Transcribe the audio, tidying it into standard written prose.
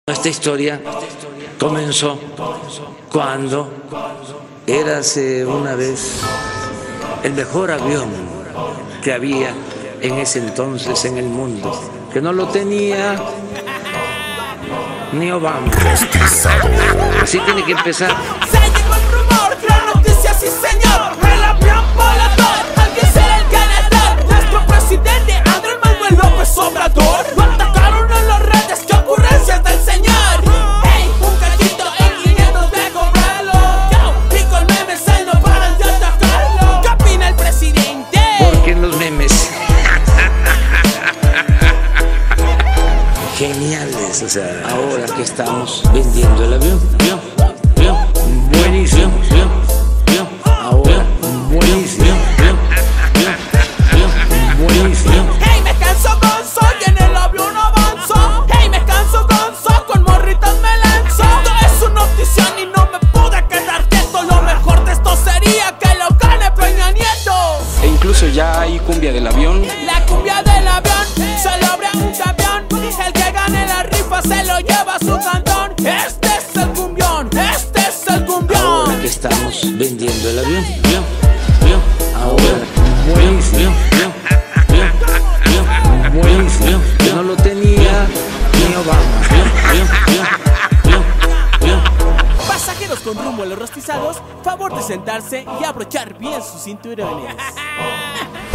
Esta historia comenzó cuando érase una vez el mejor avión que había en ese entonces en el mundo, que no lo tenía ni Obama. Así tiene que empezar. Se llegó el rumor, gran noticia, sí señor. El avión volador, alguien será el ganador. Nuestro presidente Andrés Manuel López Obrador. Lo atacaron en las redes, qué ocurrencias del señor. Hey, un cachito en 500 de cobrarlo. Y con memes él no paran de atacarlo. ¿Qué opina el presidente? Porque en los memes geniales, o sea, ahora que estamos vendiendo el avión, buenísimo, ahora buenísimo, buenísimo. Hey, me canso gonzo y en el avión avanzo. Hey, me canso gonzo, con morritas me lanzo. Esto es una notición y no me pude quedar quieto. Lo mejor de esto sería que lo gane Peña Nieto. E incluso ya hay cumbia del avión. La cumbia del avión, se lo abre un camión. El que gane la rifa se lo lleva a su cantón. Este es el cumbión, este es el cumbión. Ahora que estamos vendiendo el avión, ahora buenísimo, buenísimo, que no lo tenía ni Obama. Pasajeros con rumbo a los rostizados, favor de sentarse y abrochar bien sus cinturones.